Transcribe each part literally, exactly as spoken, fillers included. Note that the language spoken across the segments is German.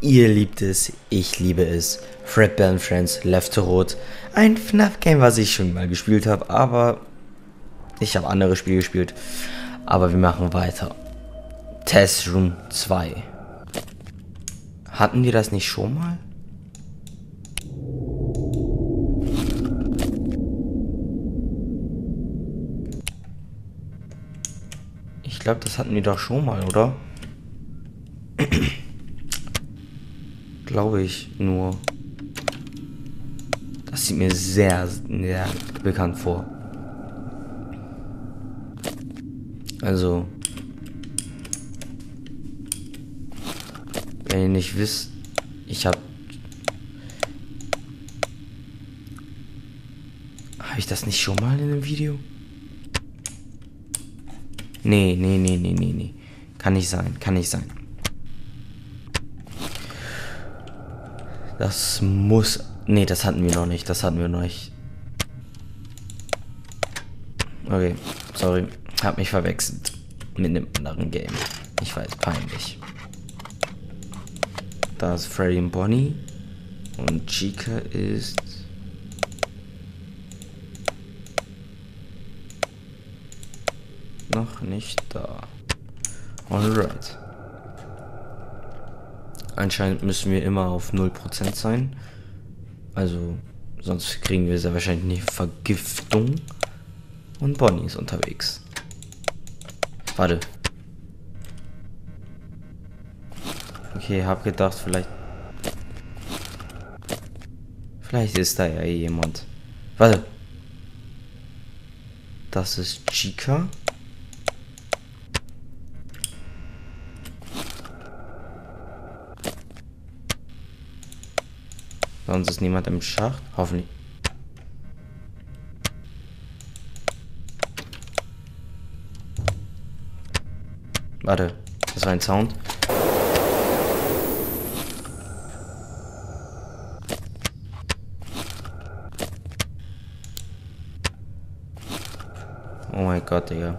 Ihr liebt es, ich liebe es. Fredbear and Friends Left to Road. Ein F NAF Game, was ich schon mal gespielt habe, aber ich habe andere Spiele gespielt. Aber wir machen weiter. Test Room zwei. Hatten wir das nicht schon mal? Ich glaube, das hatten wir doch schon mal, oder? Glaube ich nur. Das sieht mir sehr, sehr bekannt vor. Also, wenn ihr nicht wisst, ich habe... Habe ich das nicht schon mal in einem Video? Nee, nee, nee, nee, nee, nee. Kann nicht sein, kann nicht sein. Das muss... Nee, das hatten wir noch nicht, das hatten wir noch nicht. Okay, sorry. Hab mich verwechselt mit einem anderen Game. Ich weiß, peinlich. Da ist Freddy und Bonnie. Und Chica ist... noch nicht da. Alright. Anscheinend müssen wir immer auf null Prozent sein. Also, sonst kriegen wir sehr wahrscheinlich eine Vergiftung. Und Bonnie ist unterwegs. Warte. Okay, hab gedacht, vielleicht... Vielleicht ist da ja jemand. Warte. Das ist Chica. Sonst ist niemand im Schacht. Hoffentlich. Warte, das war ein Sound. Oh mein Gott, Digga.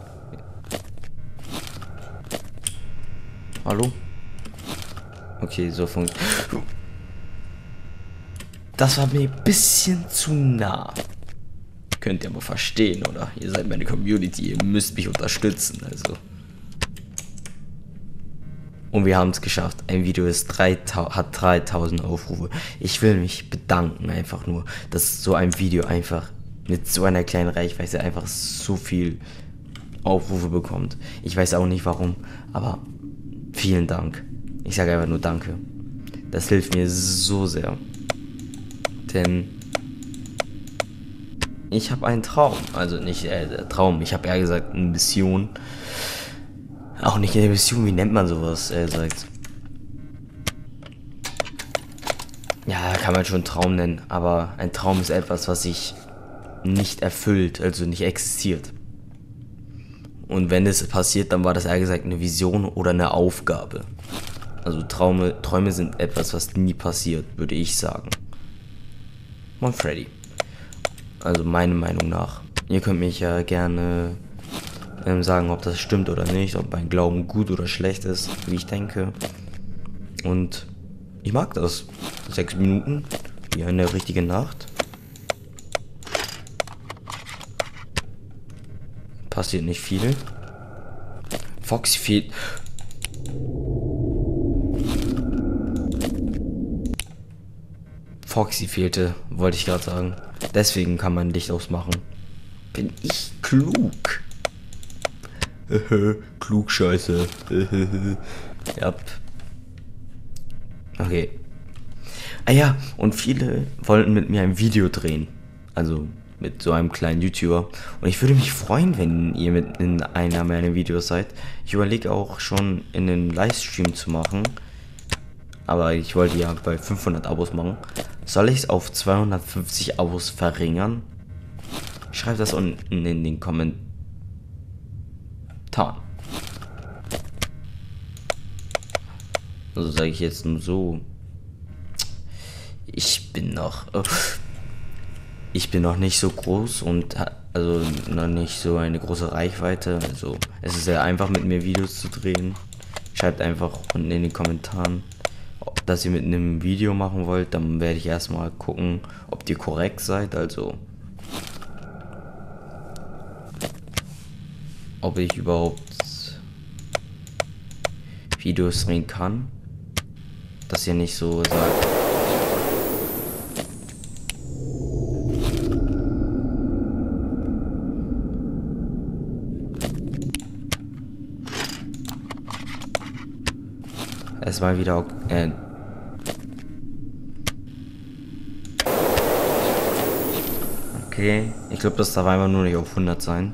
Hallo? Okay, so funktioniert. Das war mir ein bisschen zu nah. Könnt ihr aber verstehen, oder? Ihr seid meine Community, ihr müsst mich unterstützen, also. Und wir haben es geschafft. Ein Video ist dreitausend, hat dreitausend Aufrufe. Ich will mich bedanken einfach nur, dass so ein Video einfach mit so einer kleinen Reichweite einfach so viel Aufrufe bekommt. Ich weiß auch nicht warum, aber vielen Dank. Ich sage einfach nur Danke. Das hilft mir so sehr. Denn ich habe einen Traum. Also nicht äh, Traum, ich habe eher gesagt eine Mission. Auch nicht eine Mission, wie nennt man sowas, er sagt. Ja, kann man schon Traum nennen, aber ein Traum ist etwas, was sich nicht erfüllt, also nicht existiert. Und wenn es passiert, dann war das eher gesagt eine Vision oder eine Aufgabe. Also Traume, Träume sind etwas, was nie passiert, würde ich sagen. Moin Freddy. Also meiner Meinung nach. Ihr könnt mich ja gerne ähm, sagen, ob das stimmt oder nicht, ob mein Glauben gut oder schlecht ist, wie ich denke. Und ich mag das. Sechs Minuten, wie eine richtige Nacht. Passiert nicht viel. Foxy fehlt. Foxy fehlte, wollte ich gerade sagen. Deswegen kann man Licht ausmachen. Bin ich klug? Klug Scheiße. Ja. Okay. Ah ja, und viele wollten mit mir ein Video drehen. Also mit so einem kleinen YouTuber. Und ich würde mich freuen, wenn ihr mit in einer meiner Videos seid. Ich überlege auch schon in einen Livestream zu machen. Aber ich wollte ja bei fünfhundert Abos machen. Soll ich es auf zweihundertfünfzig Abos verringern? Schreibt das unten in den Kommentaren. Also sage ich jetzt nur so. Ich bin noch... Oh, ich bin noch nicht so groß und also noch nicht so eine große Reichweite. Also es ist sehr einfach mit mir Videos zu drehen. Schreibt einfach unten in den Kommentaren, dass ihr mit einem Video machen wollt, dann werde ich erstmal gucken, ob ihr korrekt seid, also ob ich überhaupt Videos drehen kann, dass ihr nicht so sagt. Erstmal wieder äh, okay, ich glaube, das darf einfach nur nicht auf hundert sein.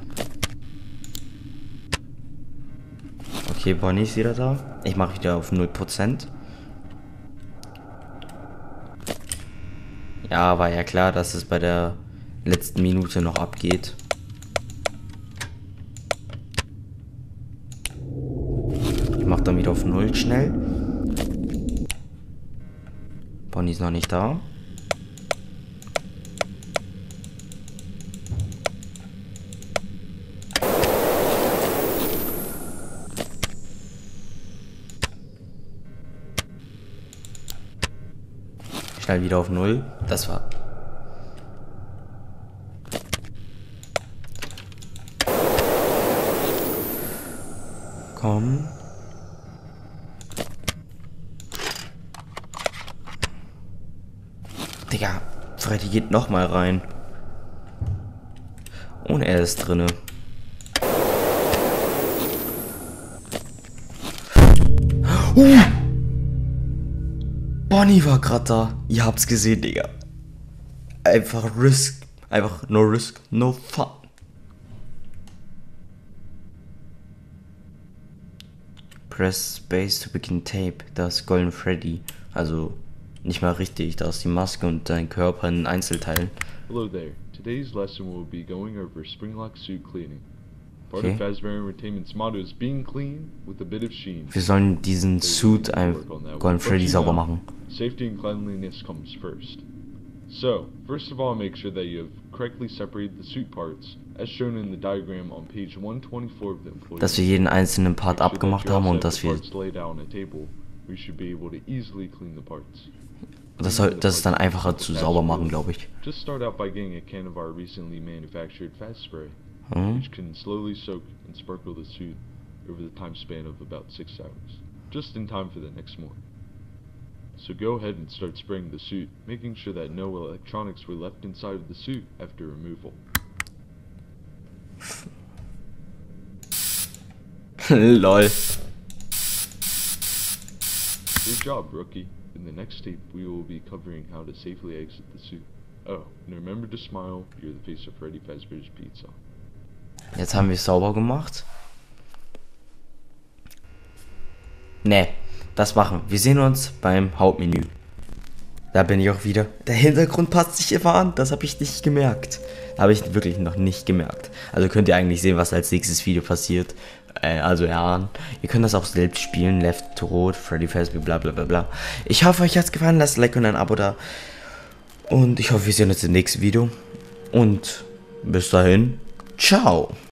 Okay, Bonnie ist wieder da. Ich mache wieder auf null Prozent. Ja, war ja klar, dass es bei der letzten Minute noch abgeht. Ich mache dann wieder auf null schnell. Bonnie ist noch nicht da. Schnell wieder auf null. Das war. Komm. Digga, Freddy geht noch mal rein. Und er ist drinne. Uh! Bonnie war gerade da. Ihr habt's gesehen, Digga. Einfach Risk. Einfach no Risk, no fun. Press Space to begin tape. Da ist Golden Freddy. Also nicht mal richtig. Da ist die Maske und dein Körper in Einzelteilen. Hello there. Today's lesson will be going over Springlock suit cleaning. Part Okay. of Fazbear Entertainment's motto is being clean with a bit of sheen. Wir sollen diesen Suit einfach Golden Freddy sauber machen. Safety and cleanliness comes first. So, first of all, make sure that you have correctly separated the suit parts, as shown in the diagram on page one twenty-four of the employee. Dass wir jeden einzelnen Part abgemacht haben und dass wir das soll das ist dann einfacher zu sauber machen, glaube ich. Just start out by getting a can of our recently manufactured fast spray, Hm? which can slowly soak and sparkle the suit over the time span of about six hours, just in time for the next morning. So go ahead and start spraying the suit, making sure that no electronics were left inside of the suit after removal. Lol. Good job, rookie. In the next tape, we will be covering how to safely exit the suit. Oh, and remember to smile, you're the face of Freddy Fazbear's Pizza. Jetzt haben wir es sauber gemacht. Ne, das machen. Wir sehen uns beim Hauptmenü. Da bin ich auch wieder. Der Hintergrund passt sich immer an. Das habe ich nicht gemerkt. Habe ich wirklich noch nicht gemerkt. Also könnt ihr eigentlich sehen, was als nächstes Video passiert. Äh, also erahnen. Ihr könnt das auch selbst spielen. Left to Rot, Freddy Fazbear, bla bla bla bla. Ich hoffe, euch hat es gefallen. Lasst ein Like und ein Abo da. Und ich hoffe, wir sehen uns im nächsten Video. Und bis dahin. Ciao.